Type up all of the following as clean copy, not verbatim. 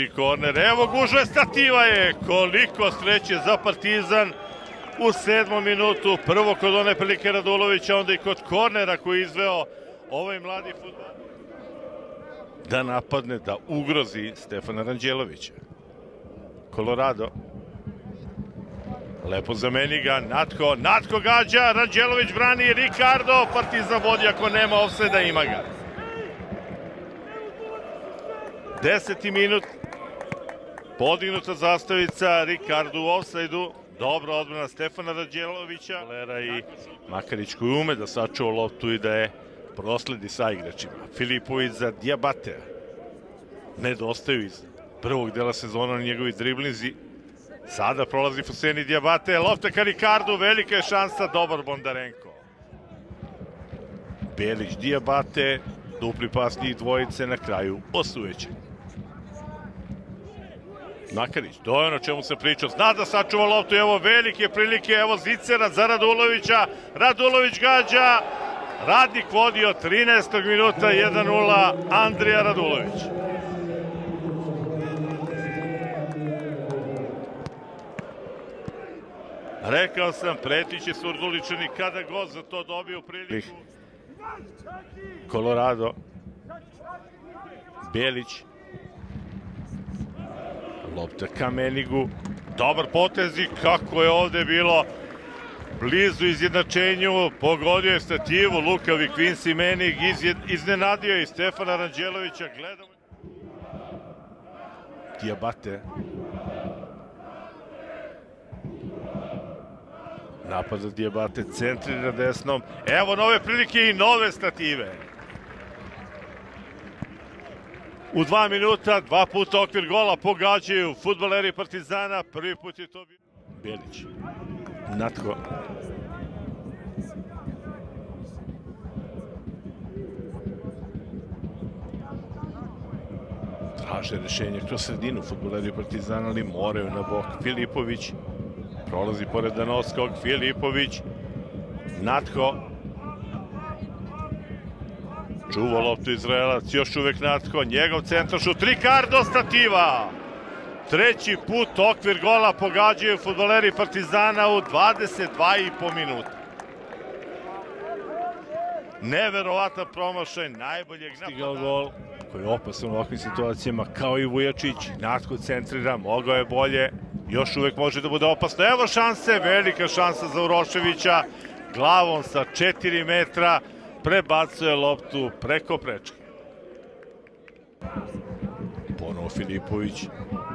Dolazi korner, evo gužve, stativa je, koliko sreće za Partizan u 7. minutu, prvo kod one prilike Radulovića, onda i kod kornera koji je izveo ovaj mladi fudbal. Da napadne, da ugrozi Stefana Ranđelovića. Colorado. Lepo zameni ga, Natko gađa, Ranđelović brani, Ricardo, Partizan vodi ako nema ofsajda, ima ga. 10. minut, podignuta zastavica, Ricardo u ofsajdu, dobra odbrana Stefana Ranđelovića. I Makarić koji ume da sačuva loptu i da je prosledi sa igračima. Filipović za Diabatea. Nedostaju iz prvog dela sezona njegovi driblinzi. Sada prolazi Fuseni Diabate, lopta ka Ricardu, velika je šansa, dobar Bondarenko. Belić, Diabate, dupli pas njih dvojice, na kraju osujeće. Makarić, to je ono čemu se pričao, zna da sačuva loptu, evo velike prilike, evo Zicera za Radulovića, Radulović gađa, Radnik vodi od 13. minuta 1:0, Andrija Radulović. Rekao sam, pretiće Surduličani kada god za to dobiju priliku. Colorado. Belić. Lopta ka Menigu. Dobar potez i kako je ovde bilo blizu izjednačenju. Pogodio je stativu Luka Vikvinci Menig. Iznenadio je i Stefana Ranđelovića. Gledamo. Diabate. Napad za Diabate, centrira desnom. Evo nove prilike i nove stative. U 2 minuta, 2 puta okvir gola pogađaju fudbaleri Partizana. Prvi put je to bio Belić. Natko. Traže rešenje kroz sredinu fudbaleri Partizana, ali moraju na bok. Filipović. Prolazi pored Danovskog, Filipović, Natko. Čuva loptu Izraelac, još uvek Natko, njegov centaršut, Ricardo, stativa! Treći put okvir gola pogađaju fudbaleri Partizana u 22,5 minuta. Neverovatan promašaj najboljeg napada. Stigao gol koji je opasan u ovakvim situacijama, kao i Vujačić. Natko centrira, mogao je bolje. Još uvek može da bude opasno. Evo šanse, velika šansa za Uroševića. Glavom sa 4 metra prebacuje loptu preko prečke. Ponovo Filipović.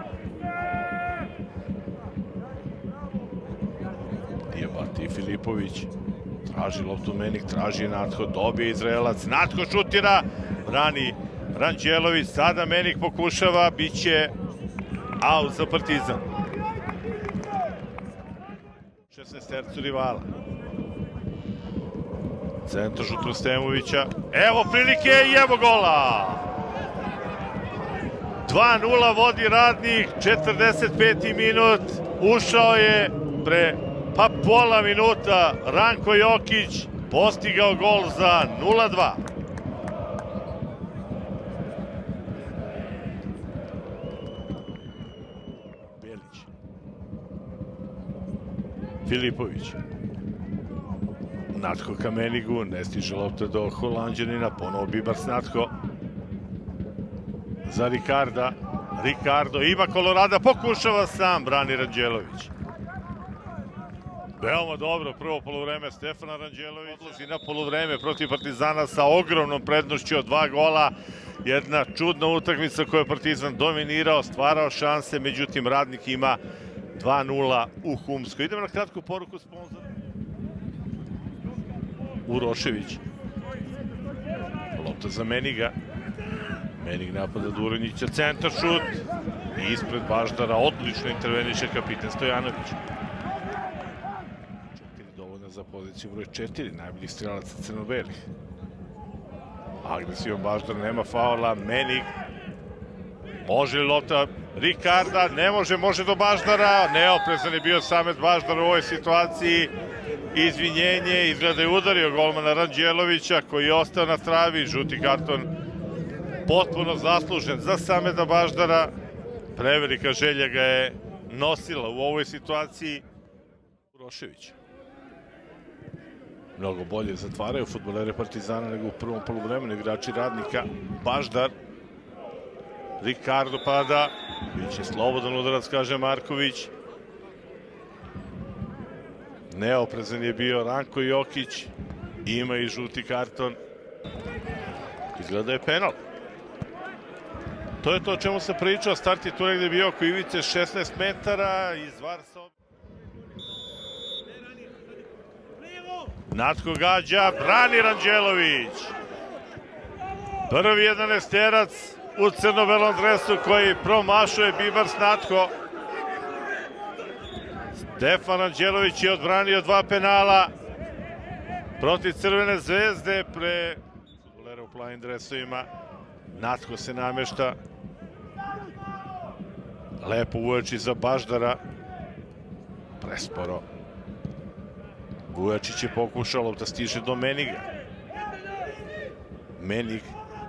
Diabate i Filipović. Traži loptu Menik, traži Natko, dobije Izraelac. Natko šutira, brani Ranđelović. Sada Menik pokušava, bit će aut za Partizan. 16 rivala. Centaršut Rostemovića. Evo prilike i evo gola! 2:0 vodi Radnik, 45. minut. Ušao je pre pola minuta Ranko Jokić, postigao gol za 0:2. Filipović. Natko ka Menigu, ne stiže lopta do Holanđanina, ponovo Bibars Natko. Za Ricarda. Ricardo ima Colorado, pokušava sam, brani Ranđelović. Veoma dobro prvo poluvreme Stefana Ranđelović. Odlazi na poluvreme protiv Partizana sa ogromnom prednošću od 2 gola. Jedna čudna utakmica koju je Partizan dominirao, stvarao šanse, međutim Radnik ima 2:0 u Humskoj. Idemo na kratku poruku sponzora. Urošević. Lopta za Meniga. Menig napada Duronjića, centaršut. I ispred Baždara odlično interveniše kapiten Stojanović. 4 dovoljna za poziciju broj 4, najboljih strelaca crno-belih. Agresivan Baždar, nema faula. Menig. Može li lopta Ricarda? Ne može, može do Baždara. Neoprezan je bio Samet Baždar u ovoj situaciji. Izvinjenje, izgleda je udario golmana Ranđelovića koji je ostao na travi. Žuti karton potpuno zaslužen za Sameta Baždara. Prevelika želja ga je nosila u ovoj situaciji. Urošević. Mnogo bolje zatvaraju fudbalere Partizana nego u prvom poluvremenu igrači Radnika. Baždar. Ricardo pada. Biće slobodan udarac, kaže Marković. Neoprezan je bio Ranko Jokić. Ima i žuti karton. Izgleda je penal. To je to o čemu se pričao. Start je tu negde bio oko ivice 16 metara. Izvar sa... Natko gađa, brani Ranđelović. Prvi 11-terac u crno-belom dresu koji promašuje Bibars Natko. Stefan Ranđelović je odbranio 2 penala protiv Crvene zvezde pre fudbalera u plavim dresovima. Natko se namešta. Lepo Vujačić za Baždara. Presporo. Vujačić je pokušao, lopta stiže do Meniga. Menig.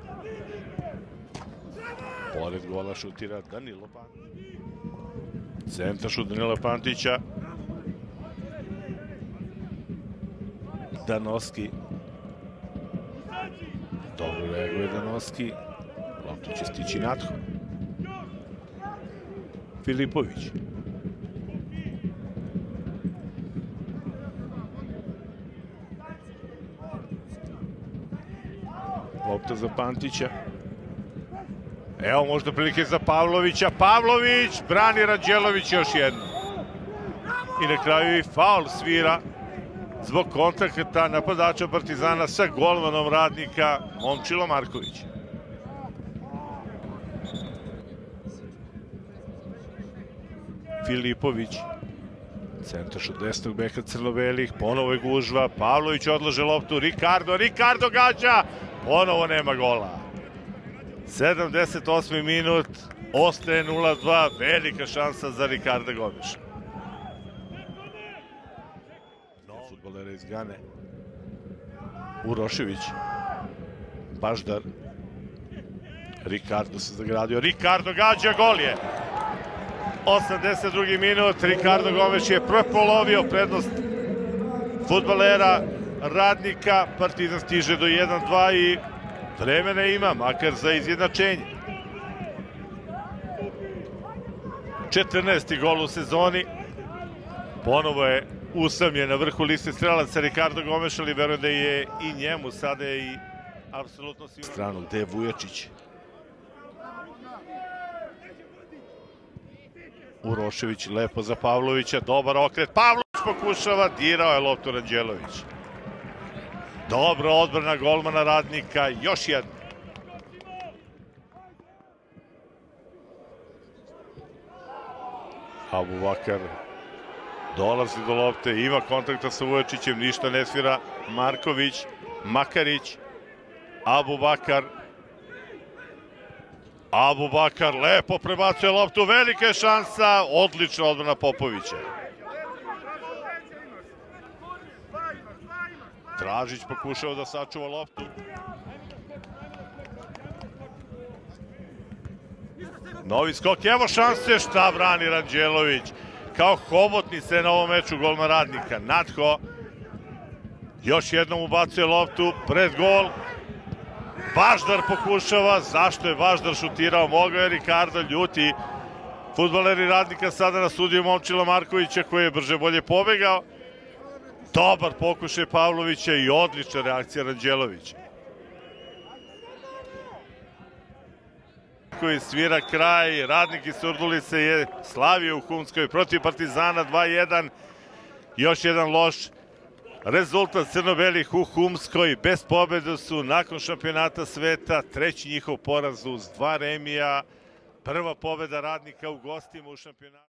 Pored gola šutira Danilo Pantić. Centar šut Danila Pantića. Danoski. Dobro reaguje Danoski. Loptu će stići Natko. Filipović. Lopta za Pantića. Evo možda prilike za Pavlovića. Pavlović brani Ranđelović još jedno. I na kraju i faul svira zbog kontakta napadača Partizana sa golmanom Radnika Momčilo Marković. Filipović. Centar šut desnog beka crno-belih. Ponovo je gužva. Pavlović odlaže loptu. Ricardo gađa. Ponovo nema gola. 78. minut. Ostaje 0-2. Velika šansa za Ricarda Gomeša. Fudbalera iz Gane. Urošević. Baždar. Ricardo se zagradio. Ricardo gađa. Gol je. 82. minut. Ricardo Gomeš je prepolovio prednost fudbalera Radnika. Partizan stiže do 1-2 i vremena ima, makar za izjednačenje. 14. gol u sezoni. Ponovo je usamljen na vrhu liste strelaca Ricardo Gomeš, ali verujem da je i njemu sada i apsolutno sigurno. Stranu gde je Vujačić. Urošević lepo za Pavlovića, dobar okret. Pavlović pokušava, dirao je loptu Ranđelović. Dobra odbrana golmana Radnika, još jedno. Abubakar dolazi do lopte, ima kontakta sa Vujačićem, ništa ne svira. Marković, Makarić, Abubakar lepo prebacuje loptu, velika je šansa, odlična odbrana Popovića. Dražić pokušao da sačuva loptu. Novi skok, evo šanse, šta brani Ranđelović. Kao hobotnice na ovom meču golman Radnika. Natko još jednom ubacuje loptu pred gol. Baždar pokušava, zašto je Baždar šutirao, mogao je Ricardo, ljuti fudbaleri Radnika sada na sudiju Momčila Markovića koji je brže bolje pobegao. Dobar pokušaj Pavlovića i odlična reakcija Ranđelovića. Koji svira kraj, Radnik iz Surdulice je slavio u Humskoj protiv Partizana 2-1. Još jedan loš rezultat crno-belih u Humskoj. Bez pobede su nakon šampionata sveta, treći njihov poraz uz 2 remija. Prva pobeda Radnika u gostima u šampionatu.